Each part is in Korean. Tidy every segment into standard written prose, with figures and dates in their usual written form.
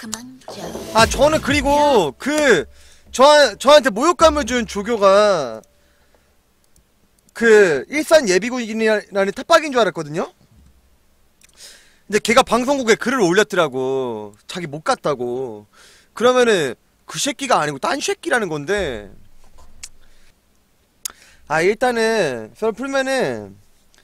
아 저는 그리고 저한테 모욕감을 준 조교가 그 일산 예비군이라는 탑박인 줄 알았거든요. 근데 걔가 방송국에 글을 올렸더라고. 자기 못 갔다고. 그러면은 그 새끼가 아니고 딴 새끼라는 건데. 아 일단은 썰 풀면은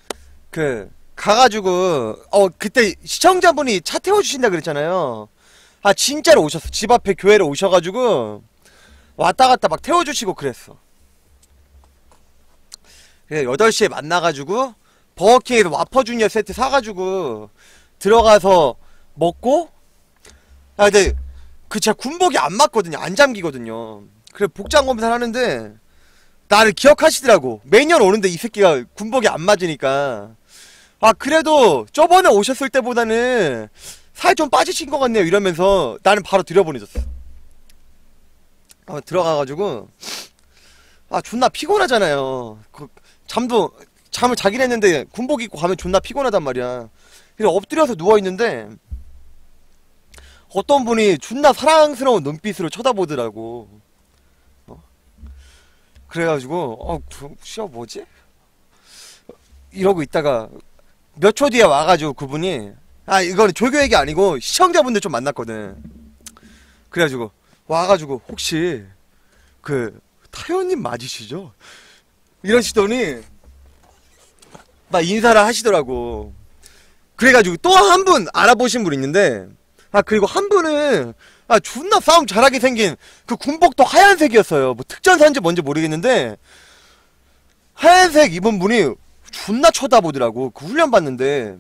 가가지고 그때 시청자분이 차 태워주신다 그랬잖아요. 아 진짜로 오셨어. 집 앞에 교회를 오셔가지고 왔다갔다 막 태워주시고 그랬어. 그래 8시에 만나가지고 버거킹에서 와퍼 주니어 세트 사가지고 들어가서 먹고. 아 근데 제가 군복이 안 맞거든요. 안 잠기거든요. 그래 복장 검사를 하는데 나를 기억하시더라고. 매년 오는데 이 새끼가 군복이 안 맞으니까. 아 그래도 저번에 오셨을 때보다는 살 좀 빠지신 것 같네요 이러면서 나는 바로 들여보내줬어. 들어가가지고 아 존나 피곤하잖아요. 잠을 자긴 했는데 군복 입고 가면 존나 피곤하단 말이야. 그래서 엎드려서 누워있는데 어떤 분이 존나 사랑스러운 눈빛으로 쳐다보더라고. 그래가지고 씨발 뭐지? 이러고 있다가 몇 초 뒤에 와가지고 그분이 이거는 조교 얘기 아니고 시청자분들 좀 만났거든. 그래가지고 와가지고 혹시 타요님 맞으시죠? 이러시더니 막 인사를 하시더라고. 그래가지고 또 한 분 알아보신 분 있는데 그리고 한 분은 존나 싸움 잘하게 생긴 그 군복도 하얀색이었어요. 뭐 특전사인지 뭔지 모르겠는데 하얀색 입은 분이 존나 쳐다보더라고. 그 훈련 받는데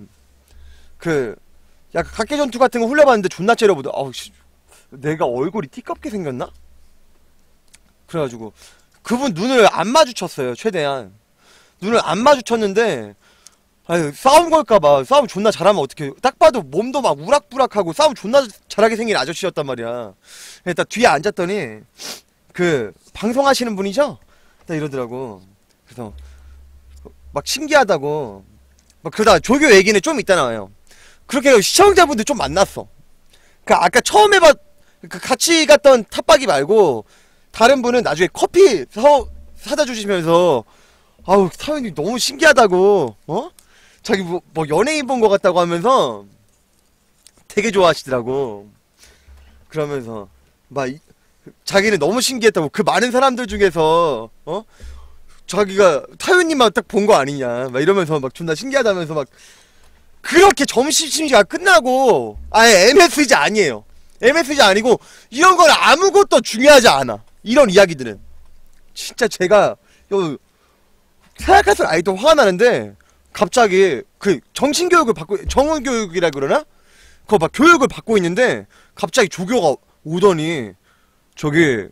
약간 각개전투 같은 거 훈련 받는데 존나 째려보더. 내가 얼굴이 띠껍게 생겼나? 그래가지고 그분 눈을 안 마주쳤어요. 최대한 눈을 안 마주쳤는데 싸움 걸까봐. 싸움 존나 잘하면 어떡해. 딱 봐도 몸도 막 우락부락하고 싸움 존나 잘하게 생긴 아저씨였단 말이야. 일단 뒤에 앉았더니 방송하시는 분이죠? 딱 이러더라고. 그래서 막 신기하다고 막 그러다가 조교 얘기는 좀 이따 나와요. 그렇게 시청자분들 좀 만났어. 아까 처음에 같이 갔던 탑박이 말고 다른 분은 나중에 커피 사다 주시면서 사연이 너무 신기하다고 자기 뭐 연예인 본 것 같다고 하면서 되게 좋아하시더라고. 그러면서 막 자기는 너무 신기했다고. 그 많은 사람들 중에서 자기가 타요님만 딱 본 거 아니냐 막 이러면서 막 존나 신기하다면서 막 그렇게 점심시간 끝나고 MSG 아니에요. MSG 아니고 이런 건 아무것도 중요하지 않아. 이런 이야기들은 진짜 제가 생각할수록 아직도 화가 나는데 갑자기 정신교육을 받고 정원교육이라 그러나? 그거 막 교육을 받고 있는데 갑자기 조교가 오더니 저기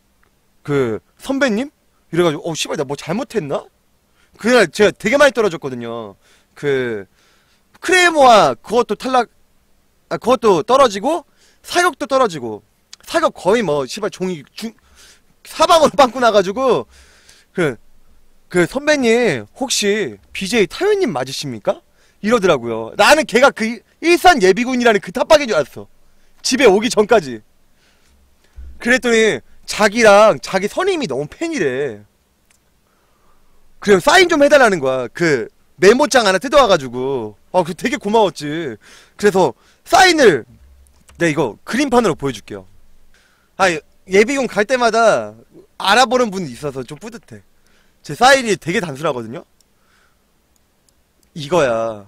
선배님? 이래가지고 씨발 나 뭐 잘못했나? 그날 제가 되게 많이 떨어졌거든요. 크레모와 그것도 그것도 떨어지고 사격도 떨어지고 사격 거의 뭐 씨발 사방으로 빵꾸 나가지고 선배님 혹시 BJ 타요님 맞으십니까? 이러더라고요. 나는 걔가 일산 예비군이라는 탑박인 줄 알았어. 집에 오기 전까지. 그랬더니 자기랑 자기 선임이 너무 팬이래. 그래 사인 좀 해달라는 거야. 메모장 하나 뜯어와가지고 되게 고마웠지. 그래서 사인을 내가 이거 그림판으로 보여줄게요. 예비군 갈 때마다 알아보는 분이 있어서 좀 뿌듯해. 제 사인이 되게 단순하거든요. 이거야.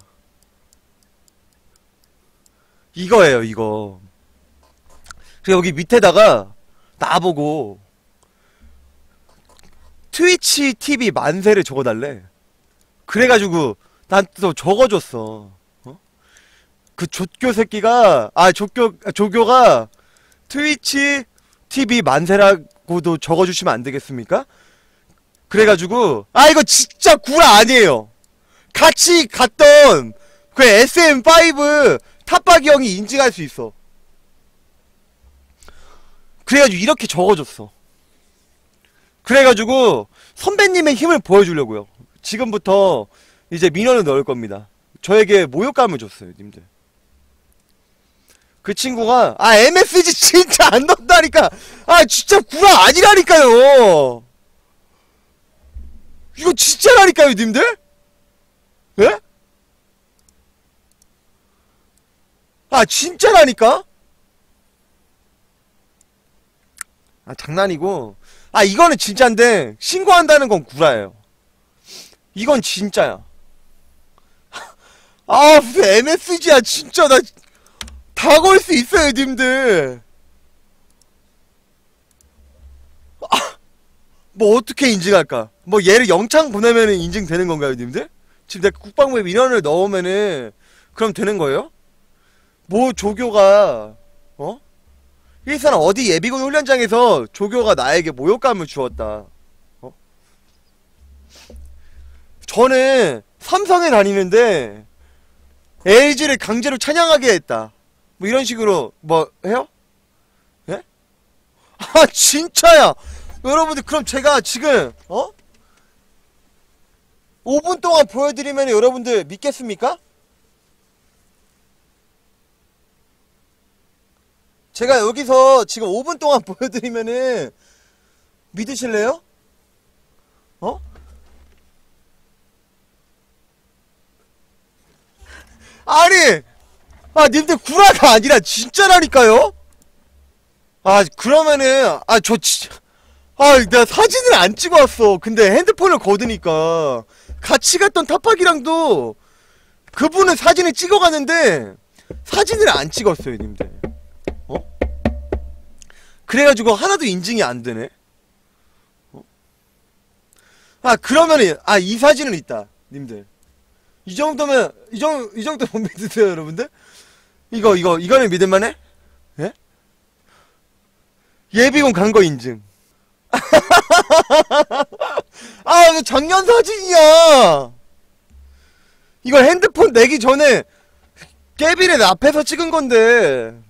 이거예요 이거. 그리고 여기 밑에다가 나보고 트위치 TV 만세를 적어달래. 그래가지고 난 또 적어줬어. 그 조교 새끼가 조교가 트위치 TV 만세라고도 적어주시면 안 되겠습니까? 그래가지고 이거 진짜 구라 아니에요. 같이 갔던 SM5 탑박이 형이 인증할 수 있어. 그래가지고 이렇게 적어줬어. 그래가지고 선배님의 힘을 보여주려고요. 지금부터 이제 민원을 넣을 겁니다. 저에게 모욕감을 줬어요 님들. 그 친구가 MSG 진짜 안 넣는다니까. 진짜 구라 아니라니까요. 이거 진짜라니까요 님들. 예? 진짜라니까. 장난이고. 이거는 진짜인데 신고한다는 건 구라예요. 이건 진짜야. 무슨 MSG야 진짜. 나 다 걸 수 있어요 님들. 뭐 어떻게 인증할까? 뭐 얘를 영창 보내면은 인증되는 건가요 님들? 지금 내가 국방부에 민원을 넣으면은 그럼 되는 거예요? 뭐 조교가 일산 어디 예비군 훈련장에서 조교가 나에게 모욕감을 주었다. 저는 삼성에 다니는데 LG를 강제로 찬양하게 했다. 뭐 이런 식으로 뭐 해요? 예? 진짜야. 여러분들 그럼 제가 지금 5분 동안 보여드리면 여러분들 믿겠습니까? 제가 여기서 지금 5분 동안 보여드리면은 믿으실래요? 아니 님들 구라가 아니라 진짜라니까요? 그러면은 저 진짜 내가 사진을 안 찍어왔어. 근데 핸드폰을 거두니까 같이 갔던 타팍이랑도 그분은 사진을 찍어가는데 사진을 안 찍었어요 님들. 그래가지고 하나도 인증이 안 되네. 그러면은 이 사진은 있다 님들. 이 정도면 이 정도 못 믿으세요 여러분들? 이거는 믿을만해? 예? 예비군 간 거 인증. 이거 작년 사진이야. 이거 핸드폰 내기 전에 깨비넷 앞에서 찍은 건데